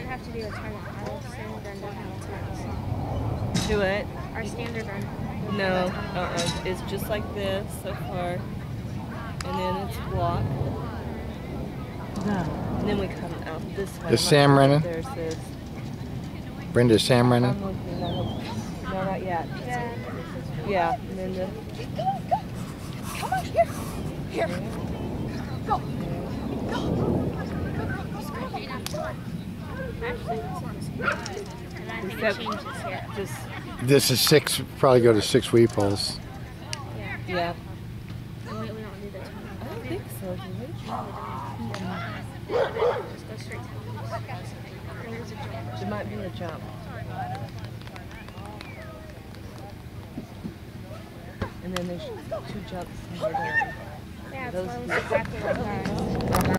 have to do a timeout. Our standard run doesn't have a timeout. Do it? Our standard run. No. It's just like this so far. And then it's block. And then we come out this way. Is Sam running? There's this. Brenda, is Sam running? I'm looking. No, not yet. Yeah. Yeah. And then the. Come on, here. Here. Go. Just. This is 6, probably go to 6 weed poles. Yeah. No, wait, we don't do the timeout. I don't think so, do we? Just go straight to There's a jump. There might be a jump. And then there's 2 jumps. Yeah, it's exactly like that.